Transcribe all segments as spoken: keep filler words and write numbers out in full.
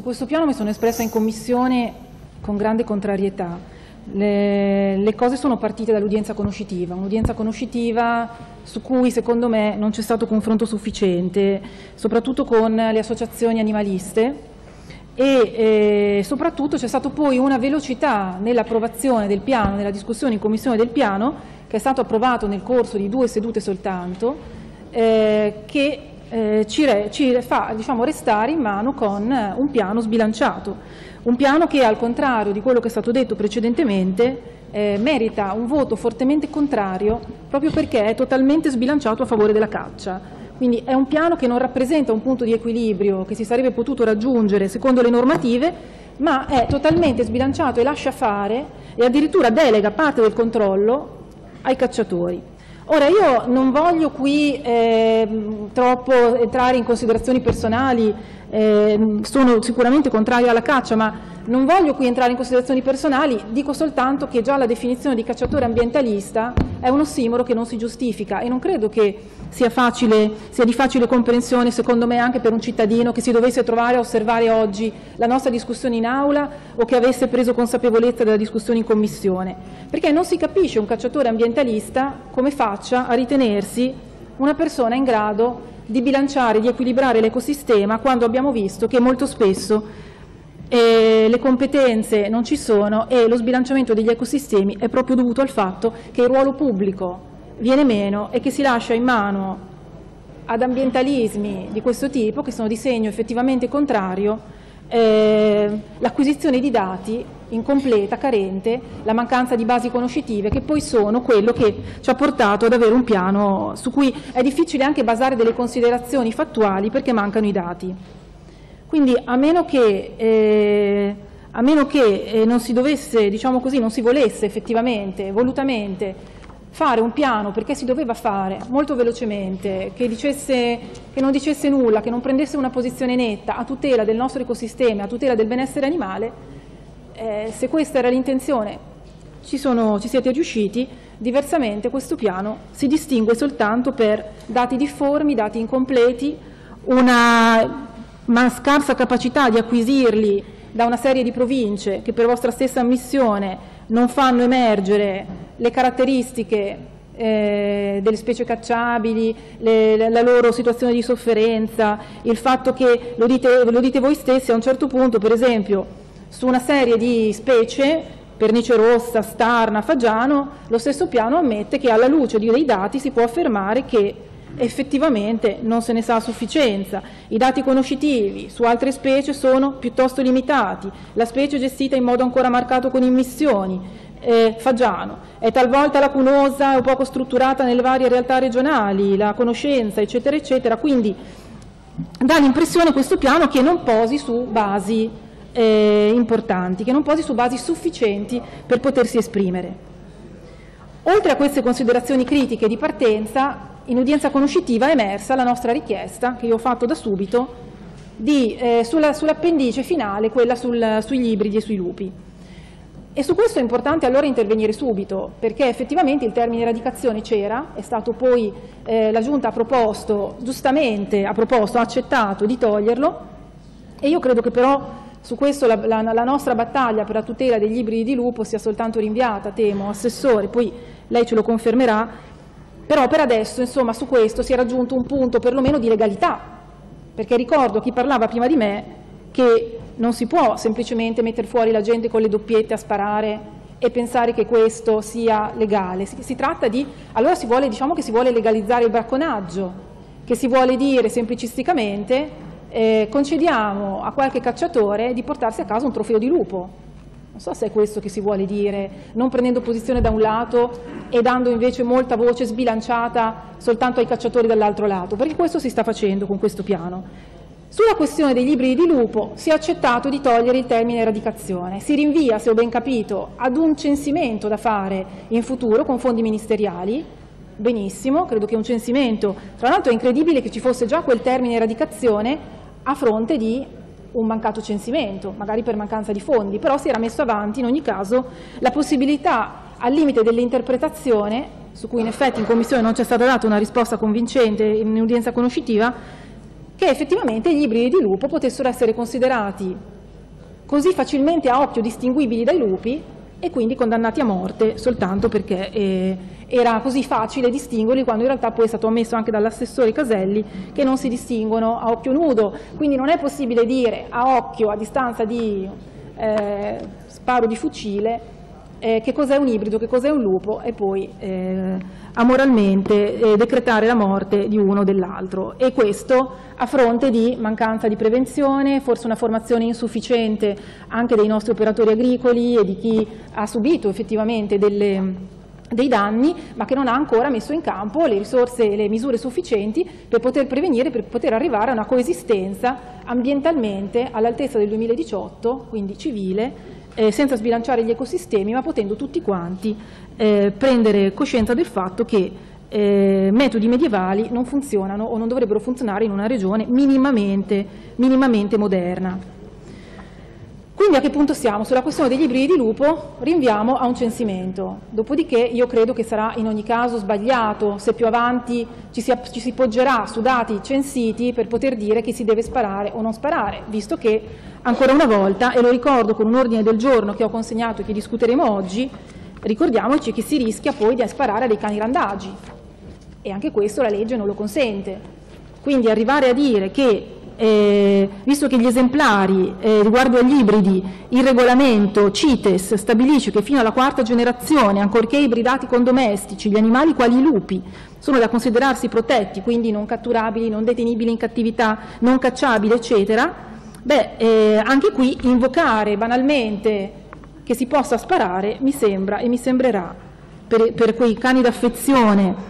su questo piano mi sono espressa in commissione con grande contrarietà. Le, le cose sono partite dall'udienza conoscitiva, un'udienza conoscitiva su cui secondo me non c'è stato confronto sufficiente, soprattutto con le associazioni animaliste e eh, soprattutto c'è stata poi una velocità nell'approvazione del piano, nella discussione in commissione del piano, che è stato approvato nel corso di due sedute soltanto, eh, che eh, ci, re, ci fa diciamo, restare in mano con un piano sbilanciato. Un piano che, al contrario di quello che è stato detto precedentemente, eh, merita un voto fortemente contrario proprio perché è totalmente sbilanciato a favore della caccia. Quindi è un piano che non rappresenta un punto di equilibrio che si sarebbe potuto raggiungere secondo le normative, ma è totalmente sbilanciato e lascia fare e addirittura delega parte del controllo ai cacciatori. Ora, io non voglio qui eh, troppo entrare in considerazioni personali, eh, sono sicuramente contraria alla caccia, ma non voglio qui entrare in considerazioni personali, dico soltanto che già la definizione di cacciatore ambientalista è un ossimoro che non si giustifica e non credo che sia, facile, sia di facile comprensione, secondo me, anche per un cittadino che si dovesse trovare a osservare oggi la nostra discussione in aula o che avesse preso consapevolezza della discussione in commissione, perché non si capisce un cacciatore ambientalista come faccia a ritenersi una persona in grado di bilanciare, di equilibrare l'ecosistema, quando abbiamo visto che molto spesso eh, le competenze non ci sono e lo sbilanciamento degli ecosistemi è proprio dovuto al fatto che il ruolo pubblico viene meno e che si lascia in mano ad ambientalismi di questo tipo, che sono di segno effettivamente contrario, eh, l'acquisizione di dati incompleta, carente, la mancanza di basi conoscitive, che poi sono quello che ci ha portato ad avere un piano su cui è difficile anche basare delle considerazioni fattuali perché mancano i dati. Quindi a meno che, eh, a meno che eh, non si dovesse, diciamo così, non si volesse effettivamente, volutamente, fare un piano perché si doveva fare molto velocemente, che, dicesse, che non dicesse nulla, che non prendesse una posizione netta a tutela del nostro ecosistema, a tutela del benessere animale, eh, se questa era l'intenzione ci, sono, ci siete riusciti, diversamente questo piano si distingue soltanto per dati difformi, dati incompleti, una, una scarsa capacità di acquisirli da una serie di province che per vostra stessa ammissione non fanno emergere le caratteristiche eh, delle specie cacciabili, le, la loro situazione di sofferenza, il fatto che, lo dite, lo dite voi stessi a un certo punto, per esempio, su una serie di specie, pernice rossa, starna, fagiano, lo stesso piano ammette che alla luce dei dati si può affermare che effettivamente non se ne sa a sufficienza. I dati conoscitivi su altre specie sono piuttosto limitati, la specie è gestita in modo ancora marcato con immissioni, eh, fagiano è talvolta lacunosa o poco strutturata nelle varie realtà regionali, la conoscenza eccetera eccetera, quindi dà l'impressione questo piano che non posi su basi eh, importanti, che non posi su basi sufficienti per potersi esprimere. Oltre a queste considerazioni critiche di partenza, in udienza conoscitiva è emersa la nostra richiesta, che io ho fatto da subito, di, eh, sulla, sull'appendice finale, quella sul, sugli ibridi e sui lupi. E su questo è importante allora intervenire subito, perché effettivamente il termine eradicazione c'era, è stato poi, eh, la Giunta ha proposto, giustamente ha proposto, ha accettato di toglierlo, e io credo che però su questo la, la, la nostra battaglia per la tutela degli ibridi di lupo sia soltanto rinviata, temo, Assessore, poi lei ce lo confermerà. Però per adesso, insomma, su questo si è raggiunto un punto perlomeno di legalità, perché ricordo a chi parlava prima di me che non si può semplicemente mettere fuori la gente con le doppiette a sparare e pensare che questo sia legale. Si, si tratta di, allora si vuole, diciamo che si vuole legalizzare il bracconaggio, che si vuole dire semplicisticamente eh, concediamo a qualche cacciatore di portarsi a casa un trofeo di lupo. Non so se è questo che si vuole dire, non prendendo posizione da un lato e dando invece molta voce sbilanciata soltanto ai cacciatori dall'altro lato, perché questo si sta facendo con questo piano. Sulla questione degli ibridi di lupo si è accettato di togliere il termine eradicazione, si rinvia, se ho ben capito, ad un censimento da fare in futuro con fondi ministeriali, benissimo, credo che un censimento, tra l'altro è incredibile che ci fosse già quel termine eradicazione a fronte di un mancato censimento, magari per mancanza di fondi, però si era messo avanti in ogni caso la possibilità, al limite dell'interpretazione, su cui in effetti in Commissione non c'è stata data una risposta convincente in udienza conoscitiva, che effettivamente gli ibridi di lupo potessero essere considerati così facilmente a occhio distinguibili dai lupi e quindi condannati a morte soltanto perché eh, era così facile distinguerli, quando in realtà poi è stato ammesso anche dall'assessore Caselli che non si distinguono a occhio nudo. Quindi non è possibile dire a occhio, a distanza di eh, sparo di fucile, eh, che cos'è un ibrido, che cos'è un lupo, e poi eh, amoralmente eh, decretare la morte di uno o dell'altro. E questo a fronte di mancanza di prevenzione, forse una formazione insufficiente anche dei nostri operatori agricoli e di chi ha subito effettivamente delle, dei danni, ma che non ha ancora messo in campo le risorse e le misure sufficienti per poter prevenire, per poter arrivare a una coesistenza ambientalmente all'altezza del duemiladiciotto, quindi civile, eh, senza sbilanciare gli ecosistemi, ma potendo tutti quanti eh, prendere coscienza del fatto che Eh, metodi medievali non funzionano o non dovrebbero funzionare in una regione minimamente, minimamente moderna. Quindi a che punto siamo? Sulla questione degli ibridi di lupo rinviamo a un censimento, dopodiché io credo che sarà in ogni caso sbagliato se più avanti ci si, ci si poggerà su dati censiti per poter dire che si deve sparare o non sparare, visto che ancora una volta, e lo ricordo con un ordine del giorno che ho consegnato e che discuteremo oggi, ricordiamoci che si rischia poi di sparare a dei cani randagi. E anche questo la legge non lo consente. Quindi arrivare a dire che, eh, visto che gli esemplari eh, riguardo agli ibridi, il regolamento CITES stabilisce che fino alla quarta generazione, ancorché ibridati con domestici, gli animali quali i lupi sono da considerarsi protetti, quindi non catturabili, non detenibili in cattività, non cacciabili, eccetera, beh, eh, anche qui invocare banalmente che si possa sparare mi sembra e mi sembrerà per, per quei cani d'affezione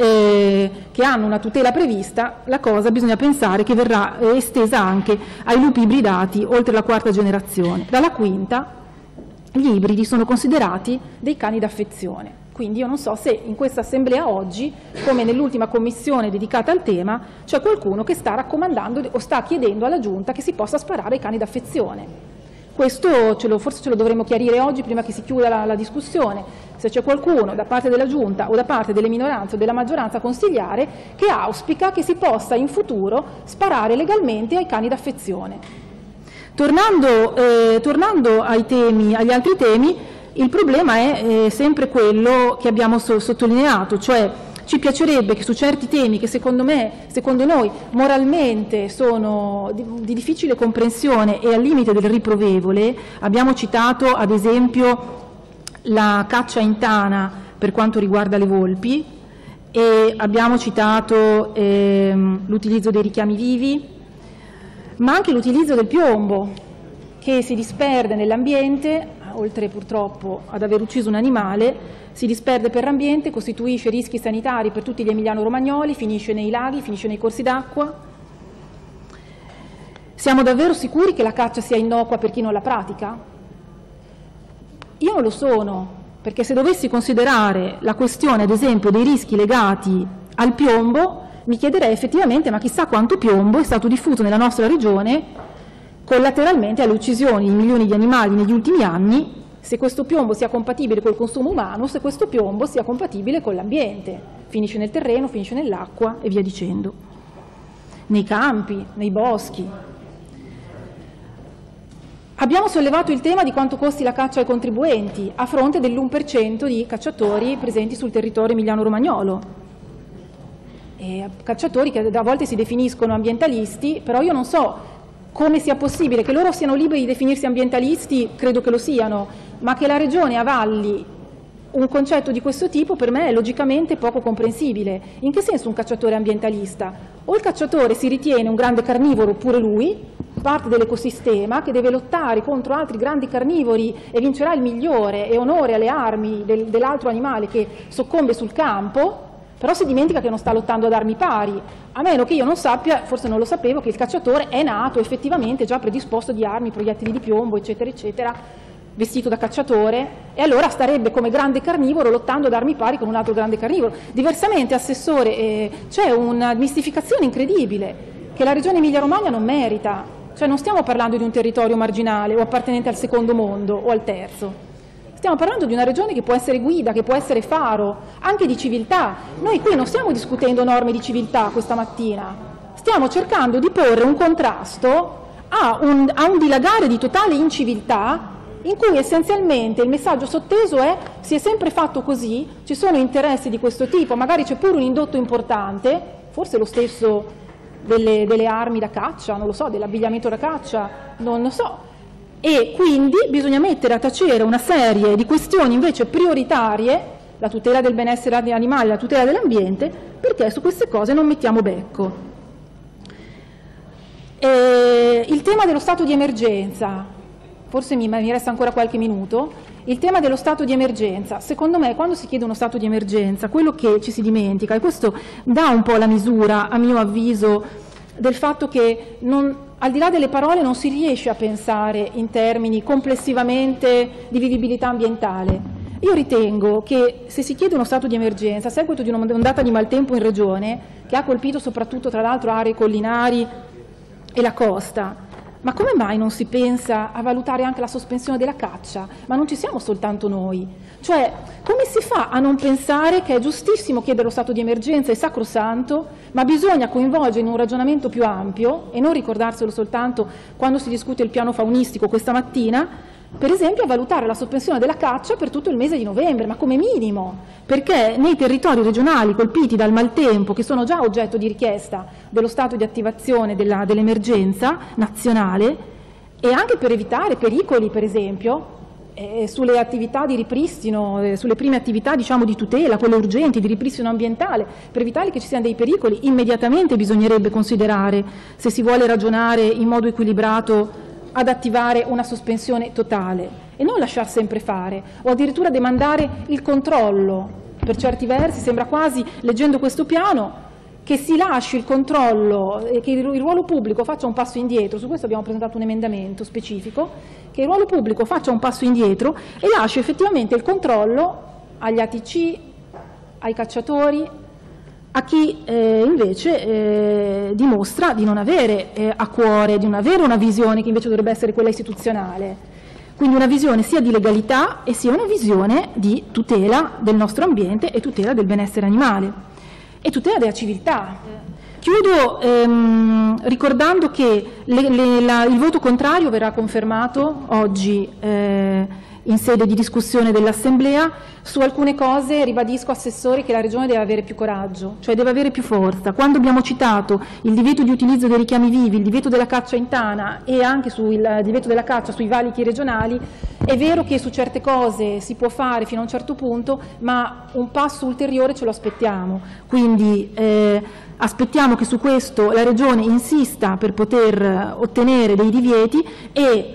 Eh, che hanno una tutela prevista, la cosa bisogna pensare che verrà eh, estesa anche ai lupi ibridati oltre la quarta generazione. Dalla quinta gli ibridi sono considerati dei cani d'affezione. Quindi io non so se in questa assemblea oggi, come nell'ultima commissione dedicata al tema, c'è qualcuno che sta raccomandando o sta chiedendo alla Giunta che si possa sparare ai cani d'affezione. Questo ce lo, forse ce lo dovremmo chiarire oggi prima che si chiuda la, la discussione, se c'è qualcuno da parte della Giunta o da parte delle minoranze o della maggioranza consigliare che auspica che si possa in futuro sparare legalmente ai cani d'affezione. Tornando, eh, tornando ai temi, agli altri temi, il problema è eh, sempre quello che abbiamo so, sottolineato, cioè ci piacerebbe che su certi temi che secondo me, secondo noi moralmente sono di, di difficile comprensione e al limite del riprovevole, abbiamo citato ad esempio la caccia in tana per quanto riguarda le volpi e abbiamo citato ehm, l'utilizzo dei richiami vivi, ma anche l'utilizzo del piombo che si disperde nell'ambiente, oltre purtroppo ad aver ucciso un animale, si disperde per l'ambiente, costituisce rischi sanitari per tutti gli emiliano-romagnoli, finisce nei laghi, finisce nei corsi d'acqua. Siamo davvero sicuri che la caccia sia innocua per chi non la pratica? Io non lo sono, perché se dovessi considerare la questione, ad esempio, dei rischi legati al piombo, mi chiederei effettivamente ma chissà quanto piombo è stato diffuso nella nostra regione collateralmente alle uccisioni di milioni di animali negli ultimi anni, se questo piombo sia compatibile col consumo umano, se questo piombo sia compatibile con l'ambiente, finisce nel terreno, finisce nell'acqua e via dicendo, nei campi, nei boschi. Abbiamo sollevato il tema di quanto costi la caccia ai contribuenti a fronte dell'uno per cento di cacciatori presenti sul territorio emiliano-romagnolo. E cacciatori che a volte si definiscono ambientalisti, però io non so come sia possibile che loro siano liberi di definirsi ambientalisti, credo che lo siano, ma che la Regione avalli un concetto di questo tipo per me è logicamente poco comprensibile. In che senso un cacciatore è ambientalista? O il cacciatore si ritiene un grande carnivoro pure lui, parte dell'ecosistema, che deve lottare contro altri grandi carnivori e vincerà il migliore e onore alle armi del, dell'altro animale che soccombe sul campo, però si dimentica che non sta lottando ad armi pari, a meno che io non sappia, forse non lo sapevo, che il cacciatore è nato effettivamente già predisposto di armi, proiettili di piombo, eccetera, eccetera, vestito da cacciatore, e allora starebbe come grande carnivoro lottando ad armi pari con un altro grande carnivoro. Diversamente, Assessore, eh, c'è una mistificazione incredibile che la Regione Emilia-Romagna non merita, cioè non stiamo parlando di un territorio marginale o appartenente al secondo mondo o al terzo. Stiamo parlando di una regione che può essere guida, che può essere faro, anche di civiltà. Noi qui non stiamo discutendo norme di civiltà questa mattina, stiamo cercando di porre un contrasto a un, a un dilagare di totale inciviltà, in cui essenzialmente il messaggio sotteso è: si è sempre fatto così, ci sono interessi di questo tipo, magari c'è pure un indotto importante, forse lo stesso delle, delle armi da caccia, non lo so, dell'abbigliamento da caccia, non lo so, e quindi bisogna mettere a tacere una serie di questioni invece prioritarie, la tutela del benessere degli animali, la tutela dell'ambiente, perché su queste cose non mettiamo becco. E il tema dello stato di emergenza, forse mi, mi resta ancora qualche minuto, il tema dello stato di emergenza, secondo me quando si chiede uno stato di emergenza, quello che ci si dimentica, e questo dà un po' la misura, a mio avviso, del fatto che non, al di là delle parole non si riesce a pensare in termini complessivamente di vivibilità ambientale. Io ritengo che se si chiede uno stato di emergenza a seguito di un'ondata di maltempo in regione, che ha colpito soprattutto tra l'altro aree collinari e la costa, ma come mai non si pensa a valutare anche la sospensione della caccia? Ma non ci siamo soltanto noi. Cioè, come si fa a non pensare che è giustissimo chiedere lo stato di emergenza, è sacrosanto, ma bisogna coinvolgere in un ragionamento più ampio, e non ricordarselo soltanto quando si discute il piano faunistico questa mattina, per esempio a valutare la sospensione della caccia per tutto il mese di novembre, ma come minimo, perché nei territori regionali colpiti dal maltempo, che sono già oggetto di richiesta dello stato di attivazione dell'emergenza nazionale, e anche per evitare pericoli, per esempio, eh, sulle attività di ripristino, eh, sulle prime attività diciamo di tutela, quelle urgenti, di ripristino ambientale, per evitare che ci siano dei pericoli, immediatamente bisognerebbe considerare, se si vuole ragionare in modo equilibrato, ad attivare una sospensione totale e non lasciar sempre fare, o addirittura demandare il controllo. Per certi versi sembra quasi, leggendo questo piano, che si lasci il controllo e che il ruolo pubblico faccia un passo indietro. Su questo abbiamo presentato un emendamento specifico, che il ruolo pubblico faccia un passo indietro e lasci effettivamente il controllo agli A T C, ai cacciatori, a chi eh, invece eh, dimostra di non avere eh, a cuore, di non avere una visione che invece dovrebbe essere quella istituzionale. Quindi una visione sia di legalità e sia una visione di tutela del nostro ambiente e tutela del benessere animale e tutela della civiltà. Chiudo ehm, ricordando che le, le, la, il voto contrario verrà confermato oggi eh, in sede di discussione dell'Assemblea. Su alcune cose ribadisco, Assessore, che la Regione deve avere più coraggio, cioè deve avere più forza. Quando abbiamo citato il divieto di utilizzo dei richiami vivi, il divieto della caccia in tana e anche sul divieto della caccia sui valichi regionali, è vero che su certe cose si può fare fino a un certo punto, ma un passo ulteriore ce lo aspettiamo. Quindi eh, aspettiamo che su questo la Regione insista per poter ottenere dei divieti e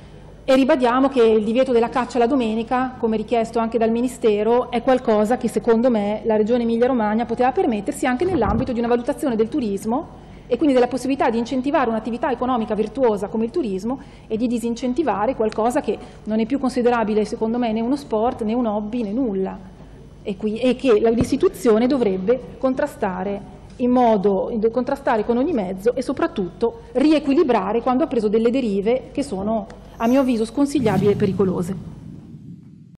E ribadiamo che il divieto della caccia la domenica, come richiesto anche dal Ministero, è qualcosa che secondo me la Regione Emilia-Romagna poteva permettersi anche nell'ambito di una valutazione del turismo e quindi della possibilità di incentivare un'attività economica virtuosa come il turismo e di disincentivare qualcosa che non è più considerabile secondo me né uno sport, né un hobby, né nulla, e, qui, e che l'istituzione dovrebbe contrastare in modo, contrastare con ogni mezzo e soprattutto riequilibrare quando ha preso delle derive che sono, a mio avviso, sconsigliabili e pericolose.